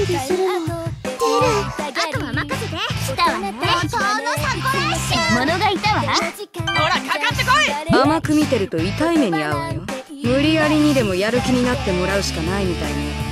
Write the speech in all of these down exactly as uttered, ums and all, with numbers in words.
理するの。テル、あとは任せて。来たわね。物がいたわ。 ほらかかってこい。 甘く見てると痛い目に遭うわよ。無理やりにでもやる気になってもらうしかないみたいね。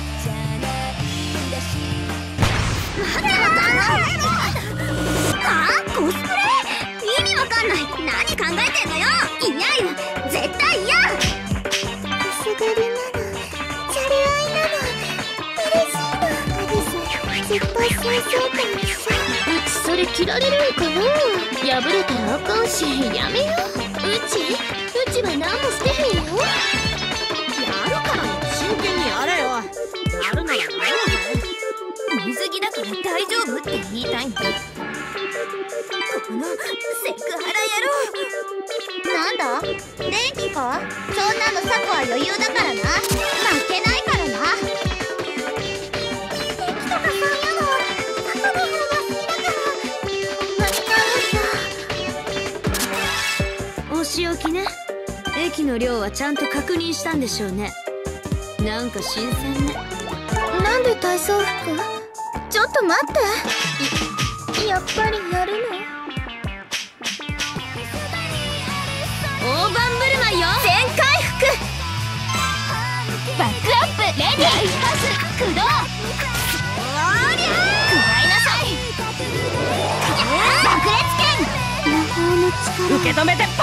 はあ、コスプレ？意味わかんない。何考えてんのよ。嫌よ、絶対嫌。くすぐりなの、じゃれ合いなの、嬉しいの。アリス、ずっと先生と一緒。うちそれ着られるのかな。破れたらあかんし、やめよう。うちうちは何もしてへんよ。 やるから真剣にやれよ。やるならやるのかい。 水着だから大丈夫って言いたいの。このセクハラ野郎。なんだ、電気か。そんなのサコは余裕だからな。負けないからな。電気とかそういうのはサコの方が好きだから。 お仕置きね。液の量はちゃんと確認したんでしょうね。なんか新鮮ね。 なんで体操服？ちょっと待って。やっぱりやるの？ 大盤振る舞いよ。 全回復。バックアップレディー。パス駆動。おりゃー。くらいなさい。爆裂剣。魔法の力。 受け止めてパ